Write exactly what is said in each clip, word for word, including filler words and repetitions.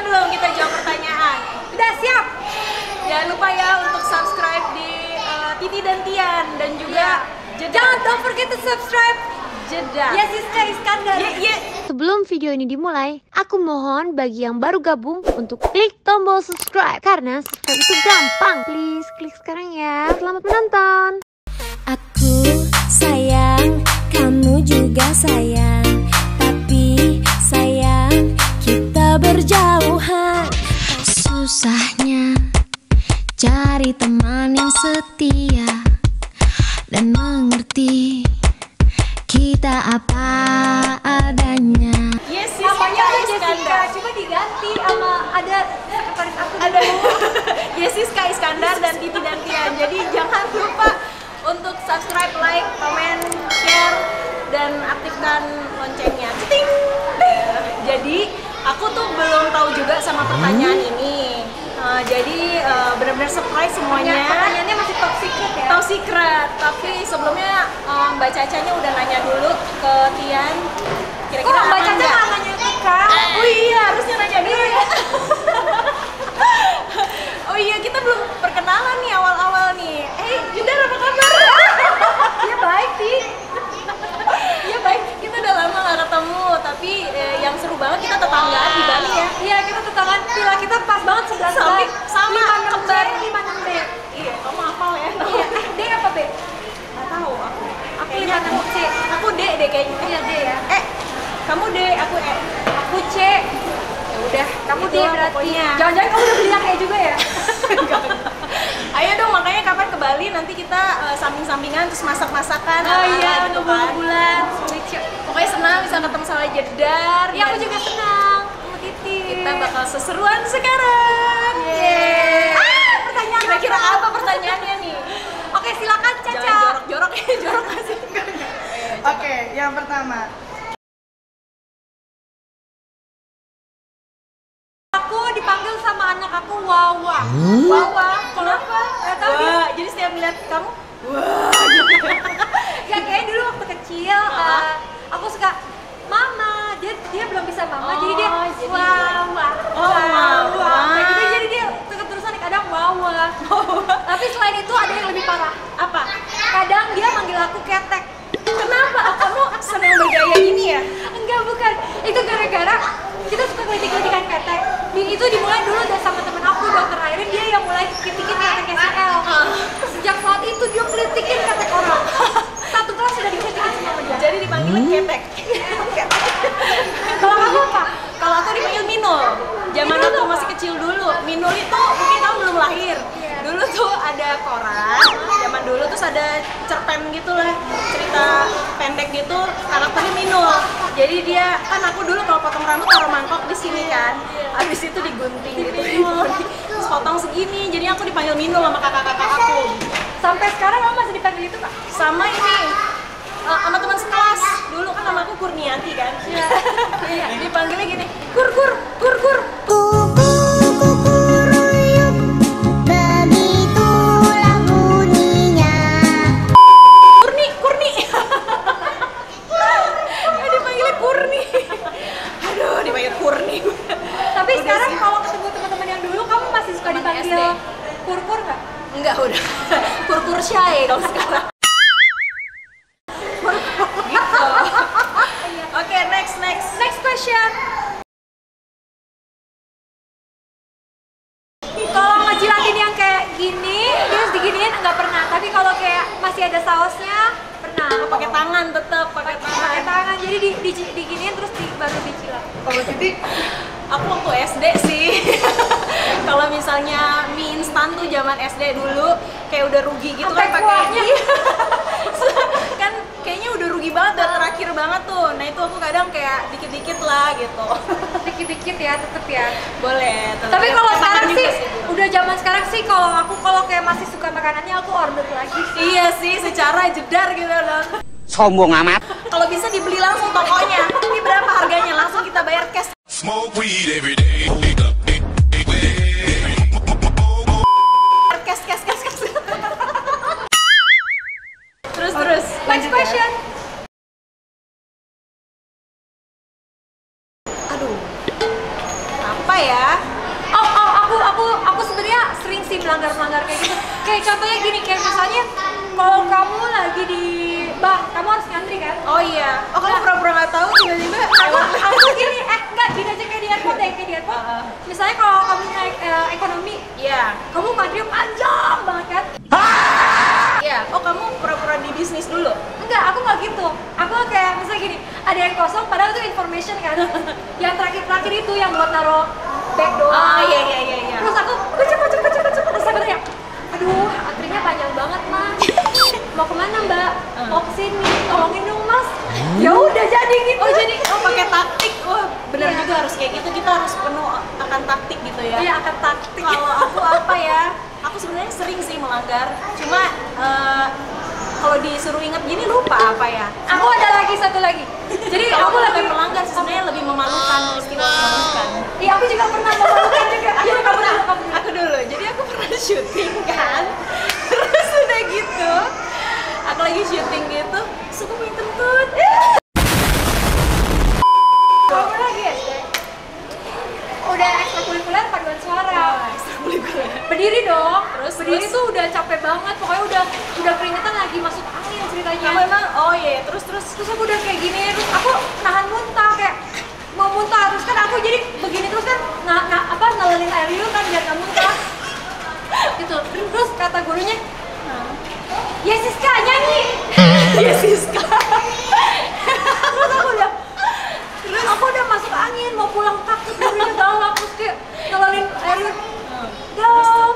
belum kita jawab pertanyaan? Udah siap? Jangan lupa ya untuk subscribe di uh, Titi dan Tian dan juga yeah. Jangan don't forget to subscribe Jeddah Yesiska Iskandar. Yeah, yeah. Sebelum video ini dimulai, aku mohon bagi yang baru gabung untuk klik tombol subscribe karena subscribe itu gampang. Please klik sekarang ya. Selamat menonton. Aku sayang, kamu juga sayang, tapi sayang kita berjauhan. Susahnya cari teman yang setia dan mengerti kita apa adanya. Yes, namanya tuh Jessica, coba diganti sama ada sekretaris aku. Ada Yesiska Iskandar dan Titi dan Tian. Jadi jangan lupa untuk subscribe, like, komen, share, dan aktifkan loncengnya. Ceting. Jadi aku tuh belum tahu juga sama pertanyaan ini. Uh, jadi uh, benar-benar surprise semuanya. Pertanyaannya masih top secret ya? Top secret. Tapi sebelumnya um, Mbak Cacanya udah nanya dulu ke Tian. Kira-kira oh, Mbak aman Caca nggak? malah nanya ke Kak. Oh iya, harusnya nanya dulu ya. Oh iya, kita belum perkenalan nih awal-awal nih. Eh, Jeddah apa kabar? Dia baik sih. Iya baik, kita udah lama gak ketemu. Tapi eh, yang seru banget kita tetanggaan di Bali ya. Iya, kita tetanggaan, villa kita pas banget sebelah sebelah. Sama, kembar. lima enam B. Iya, kamu hafal ya? Iya, eh, D apa B? Gak tahu aku. Aku Kayaknya lima enam C. Aku D deh kayaknya. Iya, D ya. Eh, kamu D, aku E. Aku C. Ya udah, Kamu D itulah berarti. pokoknya. Jangan-jangan kamu udah beli yang E juga ya? Ayo dong, makanya kapan ke Bali nanti kita uh, samping-sampingan terus masak-masakan. Oh iya, gitu udah kan. bulan. Pokoknya senang bisa ketemu sama Jeddah. Iya, aku juga senang. Sama Titi. Kita bakal seseruan sekarang. Yeay. Ah, pertanyaan Kira-kira apa? apa pertanyaannya nih? Oke, silakan Caca. Jangan jorok-jorok ya, jorok nggak sih? Oke, yang pertama. Aku dipanggil sama anak aku Wawa. Wawa, kenapa? Gak tahu dia. Wah, jadi setiap lihat kamu, Ya kayaknya dulu waktu kecil uh, aku suka Mama. Dia dia belum bisa Mama, Oh, jadi dia jadi- Wawa. Oh, Wawa. Kayak gitu, jadi dia terus-terusan kadang Wawa. Tapi selain itu ada yang lebih parah. apa? Kadang dia manggil aku ketek. Kenapa? Oh, kamu senang bergaya gini ya? Enggak, bukan. Itu gara-gara kita suka ngelitik-ngelitikkan ketek. Di, itu dimulai dulu dari sama temen aku, dokter Airin, dia yang mulai kritikin ketek S L. Sejak saat itu dia kritikin ketek orang. Satu kelas sudah dikritikin sama dia. Jadi dipanggilin ketek. Kalau kamu apa? Kalau aku dipanggil Minul. Zaman Minul aku tuh masih apa? kecil dulu. Minul itu mungkin kamu belum lahir. Dulu tuh ada koran. Zaman dulu terus ada cerpen gitu lah, cerita pendek gitu. Karakternya Minul. Jadi dia kan aku dulu kalau potong rambut taruh mangkok di sini kan. Habis itu digunting gitu. Terus potong segini. Jadi aku dipanggil Minul sama kakak-kakak aku. Sampai sekarang kamu masih dipanggil itu Kak? Sama ini uh, sama teman sekelas. Dulu kan nama aku Kurniati kan. Iya. Dipanggilnya gini, kur kur kur kur. Kuku kukuruyuk, begitulah bunyinya. Kurni, Kurni. Dipanggilnya Kurni. Aduh, dipanggil Kurni. Tapi Udah sekarang sih. kalau ketemu teman-teman yang dulu, kamu masih suka Teman dipanggil S D. kur-kur nggak? Enggak, udah. Kur-kur shy kalau sekarang. Gitu. Oke, next next. Next question. Kalau ngejilatin yang kayak gini, terus diginiin nggak pernah. Tapi kalau kayak masih ada sausnya, pernah. Pakai tangan tetap, pakai Pakai tangan. tangan, jadi di, di, diginiin terus di, baru dicilat. Kalau jadi aku waktu S D sih. Kalau misalnya mie instan tuh zaman S D dulu kayak udah rugi gitu Sampai kan pakai kuahnya. Iya. Kan kayaknya udah rugi banget, udah terakhir banget tuh. Nah itu aku kadang kayak dikit-dikit lah gitu. Dikit-dikit ya, tetep ya. Boleh. tetep. Tapi kalau Pakai sekarang tangan sih, juga Bu. udah zaman sekarang sih kalau aku kalau kayak masih suka makanannya aku order lagi sih. Iya sih, secara jedar gitu dong. Sombong amat. Kalau bisa dibeli langsung tokonya. Ini berapa harganya? Langsung kita bayar cash. Smoke weed every day. Cash, cash, cash, cash. Terus terus. Next lanjut ya. question. Aduh. Apa apa ya? Oh, oh, aku aku aku sebenarnya sering sih melanggar-melanggar kayak gitu. Kayak contohnya gini, kayak misalnya kalau kamu lagi di bank, kamu harus ngantri kan? Oh iya. Oh kamu pura-pura nggak tahu tiba-tiba. Aku, aku gini, eh enggak gini aja kayak di airport deh, kayak di airport. Uh-uh. Misalnya kalau kamu naik eh, ekonomi, Iya. kamu ngantri panjang banget kan? Iya. Oh kamu pura-pura di bisnis dulu? Enggak, aku nggak gitu. Aku kayak misalnya gini, ada yang kosong, padahal itu information kan. Yang terakhir-terakhir itu yang buat naruh bag doang. Ah iya iya iya. iya. Terus aku kucuk kucuk kucuk kucuk terus aku teriak, aduh antrinya panjang banget mas. Mau kemana mbak? Mau kesini, tolongin dong mas. Ya udah jadi gitu. Oh jadi oh pakai taktik. Wah benar Iya. juga harus kayak gitu. Kita harus penuh akan taktik gitu ya. Iya akan taktik. Kalau aku apa ya? Aku sebenarnya sering sih melanggar. Cuma eh, kalau disuruh inget gini lupa apa ya? Aku ada lagi satu lagi. Jadi Kalau aku lebih lagi melanggar sebenarnya lebih memalukan, istilah memalukan. Iya aku juga pernah memalukan juga. Aku Iya kamu pernah, dulu, kamu dulu. aku dulu. Jadi aku pernah syuting kan. Terus udah gitu, aku lagi syuting gitu, terus aku main kentut. Kamu lagi ya? Udah ekstrakurikuler paduan suara. Berdiri dong. Terus, berdiri terus? tuh udah capek banget. Pokoknya udah udah keringetan lagi masuk angin ceritanya. Kamu emang, oh iya, terus terus. Terus aku udah kayak gini, terus aku nahan muntah kayak mau muntah terus kan aku jadi begini terus kan nah, nah apa ngelelin air liur kan biar nggak muntah gitu. Terus kata gurunya, ya Siska nyanyi. Iya Siska. Terus aku udah terus aku udah masuk angin mau pulang takut gurunya galak terus kayak ngelelin air liur. Dong.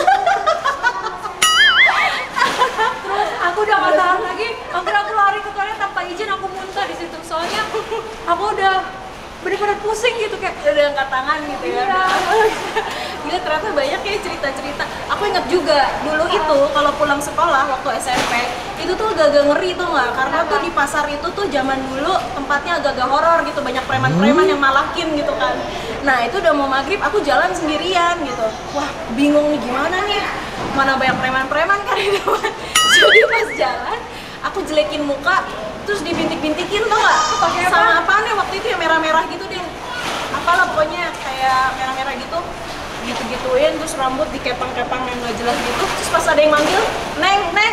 Terus aku udah gak tahan lagi, akhirnya aku lari ke toilet tanpa izin, aku muntah di situ soalnya aku udah bener-bener pusing gitu kayak Udah angkat tangan gitu ya. Iya. Gila ternyata banyak ya cerita-cerita. Aku inget juga dulu itu kalau pulang sekolah waktu S M P itu tuh agak-agak ngeri tuh nggak? Karena tuh di pasar itu tuh zaman dulu tempatnya agak-agak horor gitu, banyak preman-preman yang malakin gitu kan. Nah itu udah mau maghrib aku jalan sendirian gitu. Wah bingung nih gimana nih? Mana banyak preman-preman kan di depan. Jadi pas jalan aku jelekin muka terus dibintik-bintikin tuh nggak? Pakai apa? Sama apaan ya waktu itu yang merah-merah gitu deh. Apalah pokoknya kayak merah-merah gitu gitu-gituin terus rambut dikepang-kepang yang nggak jelas gitu terus pas ada yang manggil neng neng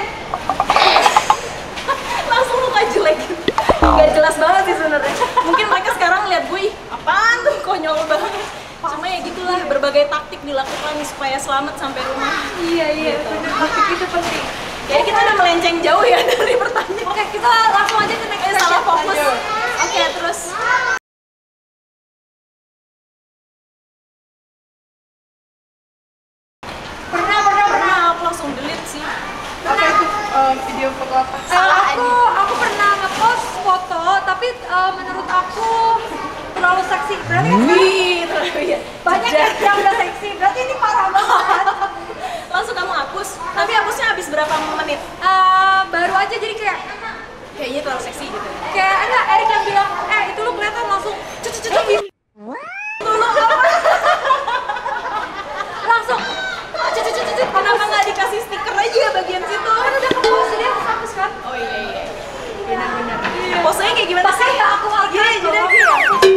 langsung muka jelek gitu nggak jelas banget sih sebenarnya mungkin mereka sekarang lihat gue "Ih, apaan tuh konyol banget cuma ya gitulah berbagai taktik dilakukan supaya selamat sampai rumah. iya iya bener taktik itu penting. Jadi kita udah melenceng jauh ya dari pertanyaan. Oke kita langsung aja ke next Eh, question. salah fokus. Lanjut. Oke terus Pernah pernah pernah. pernah aku langsung delete sih. Apa itu eh, video foto apa? Eh, Salah aku aku pernah ngepost foto tapi eh, menurut aku terlalu seksi. Berarti kan Wih, terlalu ya. banyak Jejak. yang yang udah seksi. Berarti ini parah banget. Langsung kamu hapus. Tapi hapusnya habis berapa menit? Eh, baru aja jadi kayak Kayaknya terlalu seksi gitu. kayak enggak Erik yang bilang eh itu lu kelihatan langsung cucu cucu gitu. Tolong apa? Langsung cucu cucu cucu Kenapa nggak dikasih stiker aja bagian situ? kan udah kepost jadi aku hapus kan. Oh iya iya. Benar-benar. Posenya kayak gimana sih? Makanya aku agak Gini, jadi dong. gini.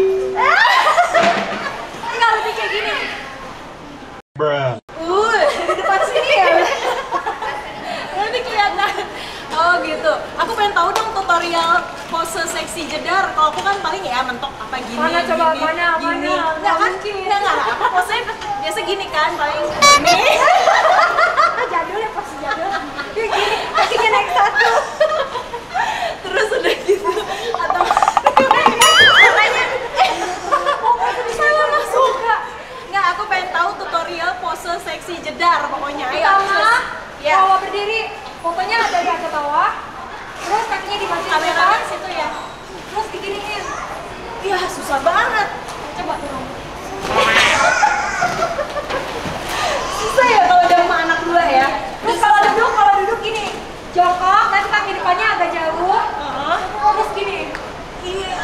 Enggak lebih kayak gini. Bruh. Uh, di depan sini ya. Nanti kelihatan. Oh gitu. Aku pengen tahu dong tutorial pose seksi jedar. Kalau aku kan paling ya mentok apa gini. Mana coba, gini, mana, gini. mana? Nggak Nggak kan? mungkin. Nggak nggak. Aku posenya biasa gini kan paling gini. Jadul ya pasti jadul. Kayak gini, kakinya naik satu. Terus udah gitu atau makanya eh salah masuk nggak aku pengen tahu tutorial pose seksi jedar pokoknya ayo Pertama, terus. Ya kalau berdiri, fotonya dari atas ke bawah. Terus kakinya dimajuin ke kamera depan, situ ya terus diginiin. ya susah banget Coba dong. susah ya kalau udah sama anak dua ya Terus kalau duduk, kalau duduk gini, jongkok, nanti kaki depannya agak jauh. Heeh. Terus gini. Iya.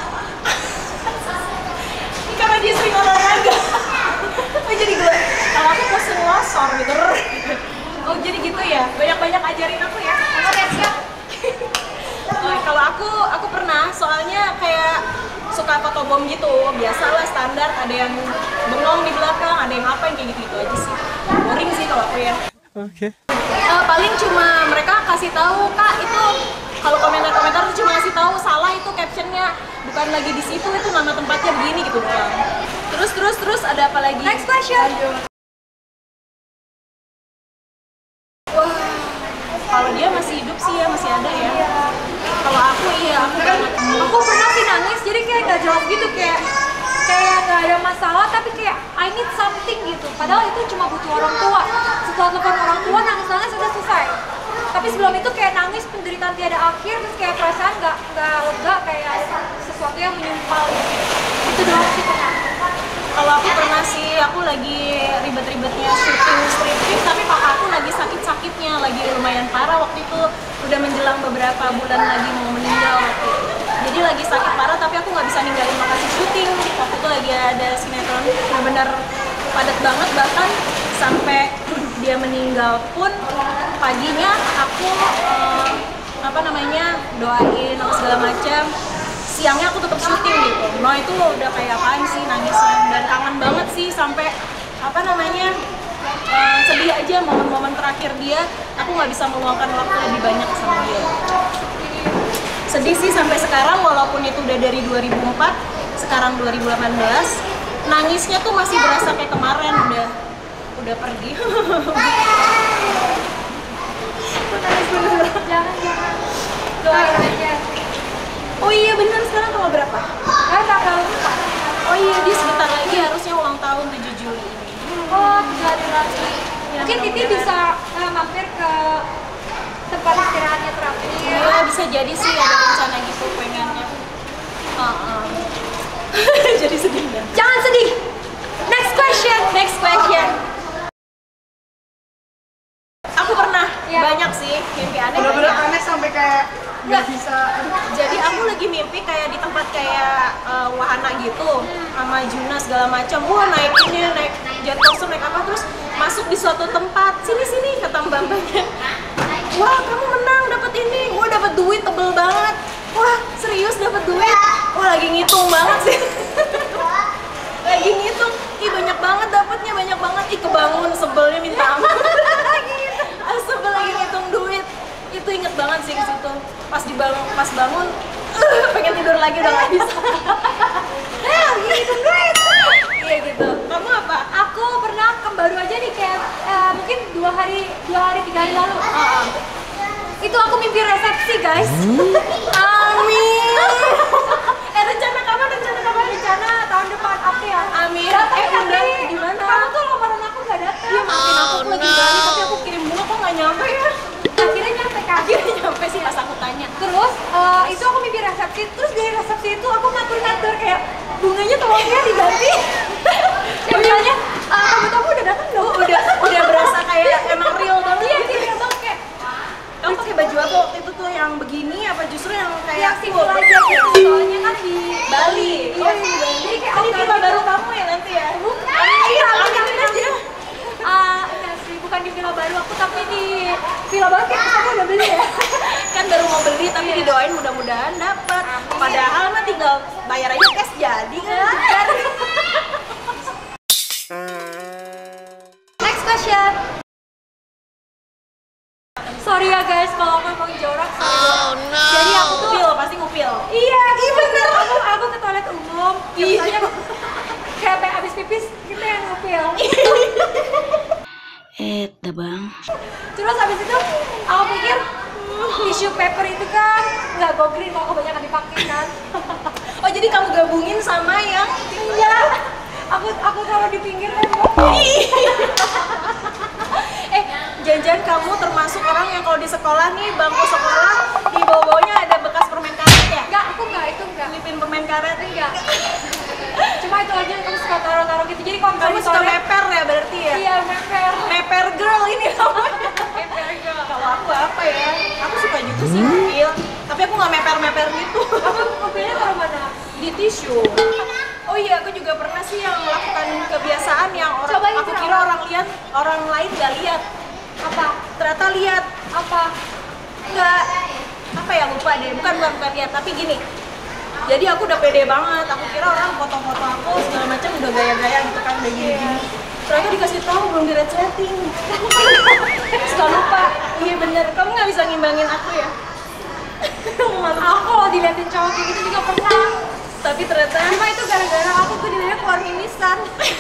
Ini karena dia sering olahraga. Oh jadi gue, kalau aku pose ngelosor gitu. Oh jadi gitu ya, banyak-banyak ajarin aku ya. Oke siap. Oh, kalau aku, aku pernah soalnya kayak suka fotobom gitu, biasalah standar ada yang bengong doang di belakang, ada yang ngapain kayak gitu-gitu aja sih. Boring sih kalau aku ya. Oke. Uh, paling cuma mereka kasih tahu, Kak, itu kalau komentar-komentar tuh cuma kasih tahu salah itu captionnya, bukan lagi di situ, itu nama tempatnya begini gitu doang. Terus terus terus ada apa lagi? Next question. Wah, kalau dia masih hidup sih ya, masih ada ya. Kalau aku iya, aku banget. Aku pernah sih nangis, jadi kayak gak jelas gitu, kayak kayak gak ada masalah, tapi kayak I need something gitu. Padahal itu cuma butuh orang tua. Setelah telepon orang tua, nangis-nangis udah selesai. Tapi sebelum itu kayak nangis penderitaan tiada akhir, terus kayak perasaan gak, gak lega, kayak sesuatu yang menyumpal gitu. Itu doang sih pernah. Kalau aku pernah sih, aku lagi ribet-ribetnya syuting stripping, tapi papa aku lagi sakit-sakitnya, lagi lumayan parah waktu itu, udah menjelang beberapa bulan lagi mau meninggal waktu itu. Jadi lagi sakit parah, tapi aku nggak bisa ninggalin lokasi syuting. Waktu itu lagi ada sinetron benar-benar padat banget, bahkan sampai dia meninggal pun paginya aku eh, apa namanya doain apa segala macam. Siangnya aku tetap syuting gitu. Nah itu udah kayak apaan sih nangisnya, dan kangen banget sih sampai apa namanya uh, sedih aja momen-momen terakhir dia. Aku nggak bisa meluangkan waktu lebih banyak sama dia. Sedih sih sampai sekarang, walaupun itu udah dari dua ribu empat, sekarang dua ribu delapan belas, nangisnya tuh masih berasa kayak kemarin udah udah pergi. Jangan, jangan. Doain aja. Oh iya bener, sekarang tanggal berapa? Kan tanggal empat. Oh iya, dia sebentar lagi harusnya ulang tahun tujuh Juli ini. Oh, tiga hari lagi. Ya, Mungkin Titi mudah-mudahan. bisa uh, mampir ke tempat istirahatnya terakhir. Ya bisa jadi sih ada rencana gitu pengennya. Uh-uh. Jadi sedih kan? Jangan sedih. Next question. Next question. Aku pernah Ya. banyak sih mimpi aneh. Bener-bener banyak. aneh sampai kayak nggak bisa. Jadi aku lagi mimpi kayak di tempat kayak uh, wahana gitu sama Juna segala macam. Wah naik ini, naik jet coaster, naik apa, terus masuk di suatu tempat. Sini sini kata mbak-mbaknya. Wah kamu menang dapat ini. Wah dapat duit tebel banget. Wah serius dapat duit. Wah lagi ngitung banget sih. Lagi ngitung. Ih banyak banget dapatnya, banyak banget. Ih kebangun sebelnya minta ampun. Ah, sebel lagi ngitung duit. Itu inget banget sih ke situ. Pas dibangun, pas bangun, uh, pengen tidur lagi udah nggak bisa. Eh, gitu duit. Iya gitu. Kamu apa? Aku pernah ke baru aja nih kayak eh, mungkin dua hari, dua hari tiga hari lalu. Uh, Itu aku mimpi resepsi guys. Amin. Eh rencana kamu, rencana kamu? Rencana tahun depan apa ya? Amin. Datang, Eh tapi udah di mana? Kamu tuh lamaran aku nggak datang. Iya maafin aku, aku lagi Bali tapi aku kirim bunga kok nggak nyampe ya? Akhirnya nyampe kan? Akhirnya nyampe sih pas aku tanya. Terus eh, itu aku mimpi resepsi, terus dari resepsi itu aku ngatur-ngatur kayak bunganya tolongnya diganti. Ya misalnya eh, tamu-tamu udah datang dong. Udah udah berasa kayak emang real banget. Iya, iya banget kayak Kamu pakai baju apa waktu itu tuh yang begini apa justru yang yang kayak simpel aja gitu. Soalnya kan di Bali? Iya, Oh, di Bali. Jadi kayak Ini outdoor villa gitu. baru kamu ya nanti ya? Bukan, Iya, bukan, amin aja. Ah, enggak sih, bukan di villa baru aku, tapi di villa baru kayak aku udah beli ya. Kan baru mau beli tapi didoain mudah-mudahan dapat. Padahal mah tinggal bayar aja cash jadi kan. Next question. Sorry ya guys, kalau aku emang jorok. Oh no. Jadi aku tuh Ngupil, pasti ngupil. iya, iya bener. Aku aku ke toilet umum. Ya, misalnya kayak pengen abis pipis, kita yang ngupil. Eh, dah bang. Terus habis itu aku pikir tissue paper itu kan nggak go green kalau kebanyakan dipakai kan. Oh jadi kamu gabungin sama yang Iya. Aku aku taruh di pinggir tembok. eh jangan-jangan kamu termasuk orang yang kalau di sekolah nih bangku sekolah di bawah-bawahnya ada bekas permen karet ya? Enggak, aku enggak, itu enggak. Lipin permen karet Enggak. Cuma itu aja kamu suka taruh-taruh gitu. Jadi kalau kamu misalnya suka toilet- meper ya berarti ya? Iya, meper. Meper girl ini namanya. Meper girl. Kalau aku apa ya? Aku suka juga sih ngupil, tapi aku nggak meper-meper gitu. Kamu mobilnya taruh mana? Di tisu. Oh iya, aku juga pernah sih yang melakukan kebiasaan yang orang Coba aku intro. kira orang lihat, orang lain nggak lihat. Apa? Ternyata lihat. Apa? Nggak apa ya lupa deh. Bukan bukan bukan lihat, tapi gini. Jadi aku udah pede banget. Aku kira orang foto-foto aku segala macam udah gaya-gaya gitu kan. udah gini-gini. Ternyata dikasih tahu belum di resleting. Suka lupa. Iya bener, kamu nggak bisa ngimbangin aku ya. Aku kalau diliatin cowok kayak gitu juga pernah. Tapi ternyata Cuma itu gara-gara aku tuh dilihat keluar mimisan.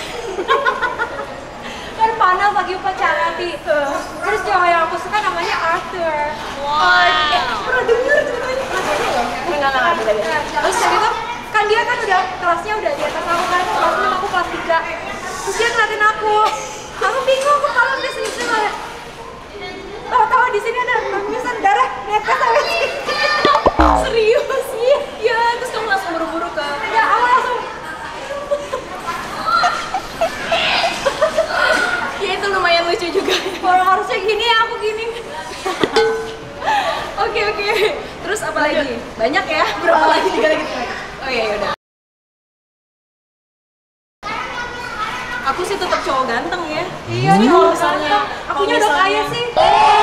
Kan panas lagi upacara Ti. Terus cowok yang aku suka namanya Arthur. wow. Pernah denger ceritanya? Enggak, enggak, enggak, beda ya. Terus habis itu kan dia kan udah kelasnya udah di atas aku kan, kelas enam aku kelas tiga. Terus dia ngeliatin aku. Aku bingung, aku kalau dia senyum-senyum kayak tahu-tahu di sini ada mimisan darah netes sampai sini. Serius? Iya. Ya, terus kamu langsung buru-buru ke Ya, aku langsung ya itu lumayan lucu juga. kalau harusnya gini ya aku gini. Oke oke. Terus apa lagi? Banyak ya? Berapa lagi? Tiga lagi. Oh iya yaudah. Aku sih tetap cowok ganteng ya. Iya, Jadi nih kalau kalau misalnya, akunya kalau udah kaya misalnya- sih.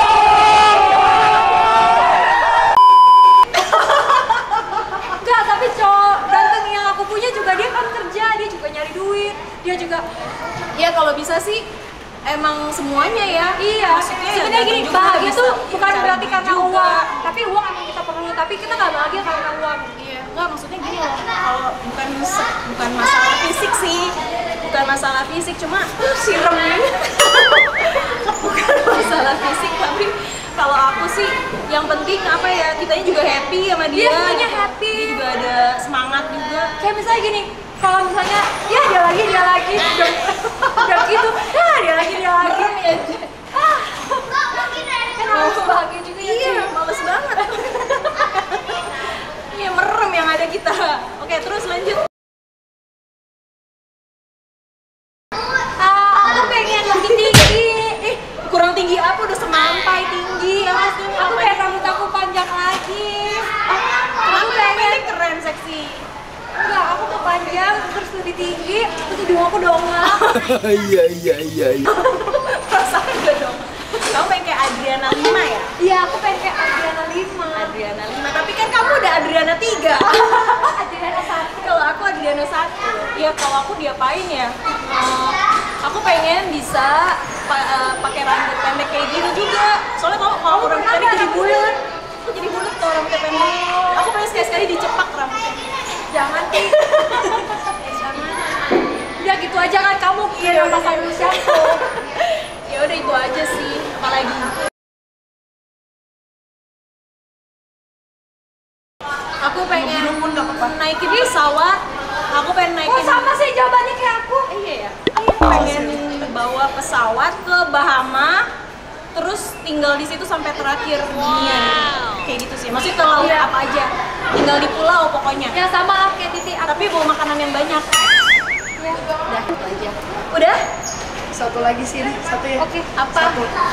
Enggak, tapi cowok ganteng yang aku punya juga dia kan kerja, dia juga nyari duit, dia juga Ya kalau bisa sih emang semuanya ya. iya. Maksudnya ya Sebenarnya gini, ganteng juga bahagia bisa tuh bukan cari berarti duit karena juga. uang, tapi uang emang kita perlu, tapi kita nggak bahagia karena uang. Iya, enggak maksudnya gini loh. Kalau bukan se- bukan masalah fisik sih. Bukan masalah fisik, cuma siram ini. Bukan masalah fisik, tapi kalau aku sih yang penting apa ya, kitanya juga happy sama dia. Dia semuanya happy. Dia juga ada semangat juga. Kayak misalnya gini, kalau misalnya ya dia lagi dia lagi udah, udah gitu, ya dia lagi dia lagi. Merem ya. Ah, kan harus bahagia juga ya. Iya, Ci. males banget. Iya, merem yang ada kita. Oke, terus lanjut. Ah, aku pengen lebih tinggi. Ih, kurang tinggi apa? Udah semampai tinggi. Ya, pasti Aku pengen rambut aku panjang lagi. Aku pengen keren, seksi. enggak, aku mau panjang terus lebih tinggi, terus hidung aku dongak. Iya iya iya. iya. Perasaan gue dong. Kamu pengen kayak Adriana lima ya? Iya, aku pengen kayak Adriana lima. Adriana lima, tapi kan kamu udah Adriana tiga. Adriana satu. Kalau aku Adriana satu. Ya kalau aku diapain ya? Eh, aku pengen bisa pa- eh, pakai rambut pendek kayak gini juga. Soalnya kalau kalau rambut pernah pendek nggak jadi rambut bulat. Aku jadi bulat kalau rambutnya pendek. Aku pengen sekali-sekali dicepak rambutnya. Jangan Ti. Jangan. Udah gitu aja kan kamu kira apa sambil shampoo. Ya udah itu aja sih. Apalagi aku pengen naikin pesawat. Aku pengen naikin. Oh sama sih jawabannya kayak aku. Iya ya. Aku pengen bawa pesawat ke Bahama, terus tinggal di situ sampai terakhir dunia gitu. Kayak gitu sih. Maksudnya ke laut Iya. apa aja. Tinggal di pulau pokoknya. Ya sama lah kayak Titi. Aku Tapi bawa makanan yang banyak. ya. Udah itu aja. Udah? Satu lagi sih, satu ya. Oke. Apa?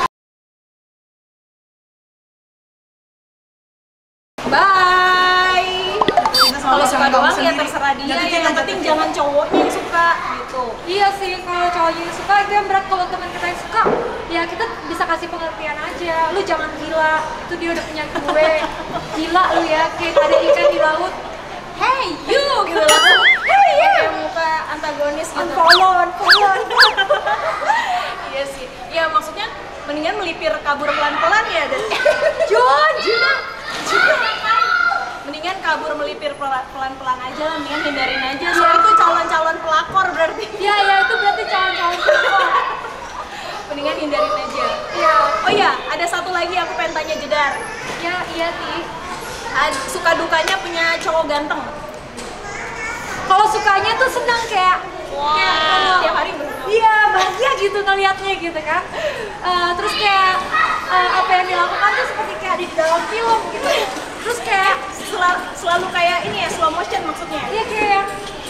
Bye. Kalau suka doang ya terserah dia. Yang penting jangan cowoknya yang suka gitu. Iya sih, kalau cowoknya yang suka itu yang berat. Kalau teman kita yang suka, ya kita bisa kasih pengertian aja. Lu jangan gila, itu dia udah punya gue. Gila lu ya, kayak ada ikan di laut. Hey you gitu langsung. Hey you. Kayak muka antagonis gitu. Unfollow, unfollow. Iya sih. Ya maksudnya mendingan melipir kabur pelan-pelan ya dan Jun, Jun. mendingan kabur melipir pela- pelan-pelan aja lah, mendingan hindarin aja. Soalnya itu calon-calon pelakor berarti. Ya, ya itu berarti calon-calon pelakor. Mendingan hindarin aja. Iya. Oh iya, ada satu lagi aku pengen tanya Jedar. Ya, iya sih. Ad- Suka dukanya punya cowok ganteng. Kalau sukanya tuh senang kayak kayak kalau Tiap hari berdua. iya bahagia gitu ngelihatnya gitu kan. Eh, terus kayak eh, apa yang dilakukan tuh seperti kayak di dalam film gitu. Terus kayak Selalu, selalu kayak ini ya, slow motion maksudnya. dia kayak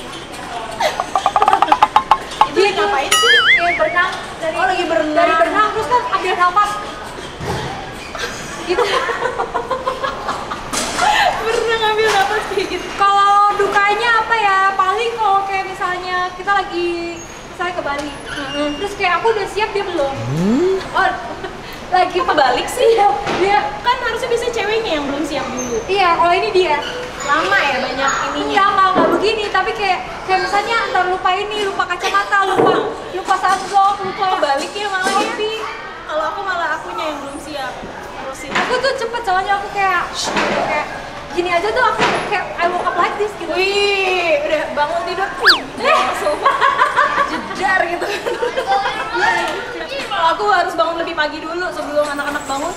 Itu dia ngapain sih? kayak berenang dari Oh, lagi berenang. dari berenang terus kan ambil nafas gitu. Pernah ngambil nafas kayak gitu. Kalau dukanya apa ya, paling kalau kayak misalnya kita lagi misalnya ke Bali terus kayak aku udah siap dia belum. Oh, Lagi kebalik sih. dia Kan harusnya bisa ceweknya yang belum siap dulu. iya, kalau ini dia Lama ya banyak ininya. enggak, enggak, enggak begini, tapi kayak kayak misalnya ntar lupa ini, lupa kacamata, lupa sih. Aku tuh cepet soalnya aku kayak shh, kayak gini aja tuh aku kayak I woke up like this gitu. Wih, udah bangun tidur, langsung jedar gitu. Aku harus bangun lebih pagi dulu sebelum anak-anak bangun.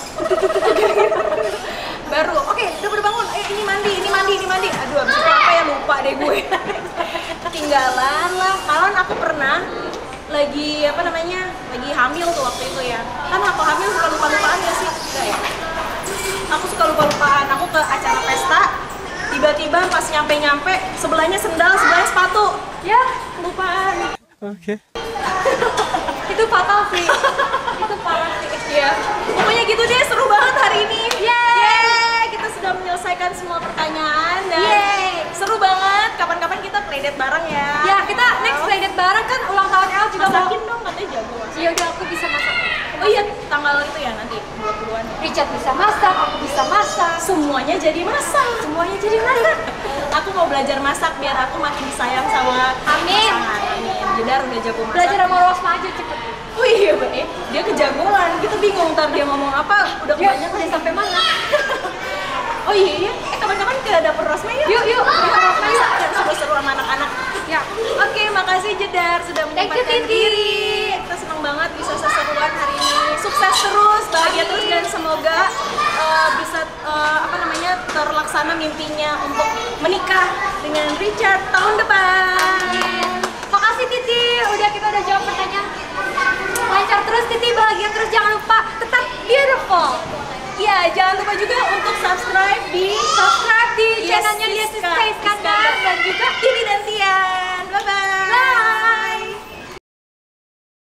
Baru, oke, udah pada bangun. Eh, ini mandi, ini mandi, ini mandi. Aduh, abis itu apa ya lupa deh gue. Ketinggalan lah. Malahan aku pernah lagi apa namanya, lagi hamil tuh waktu itu ya. Kan aku hamil suka lupa-lupaan ya sih? Enggak ya? Aku suka lupa-lupaan. Aku ke acara pesta, tiba-tiba pas nyampe-nyampe sebelahnya sendal, sebelahnya sepatu. Ya, kelupaan. Oke. Itu fatal sih. Itu parah sih. Iya. Pokoknya gitu deh, seru banget hari ini. Yeay. Kita sudah menyelesaikan semua pertanyaan dan Yeay. seru banget. Kapan-kapan kita playdate bareng ya. Ya kita next playdate bareng kan ulang tahun El juga mau. Masakin dong, katanya jago masak. Ya udah aku bisa masak. Oh iya, tanggal itu ya nanti dua puluhan. Richard bisa masak, aku bisa masak. Semuanya jadi masak. Semuanya jadi masak. Aku mau belajar masak biar aku makin disayang sama Amin. pasangan. Amin. Jedar udah jago masak. Belajar sama Rosma aja cepet. Oh iya, eh, dia kejagoan. Kita bingung ntar dia ngomong apa. Udah Dia kebanyakan udah sampai mana? Oh iya, iya. Eh kapan-kapan ke dapur Rosma yuk. Yuk, yuk. Dapur Rosma yuk. Biar seru-seru sama anak-anak. Ya. Oke, makasih Jedar sudah Thank you, menyempatkan Titi. diri. Kita senang banget bisa seseruan hari ini. Sukses terus, bahagia terus dan semoga uh, bisa uh, apa namanya terlaksana mimpinya untuk menikah dengan Richard tahun depan. Makasih Titi, udah kita udah jawab pertanyaan. Lancar terus Titi, bahagia terus, jangan lupa tetap beautiful. Ya, jangan lupa juga untuk subscribe di Subscribe di Yes, channelnya Dia Siska. Siska Iskandar dan juga Titi dan Tian. Bye bye. Bye.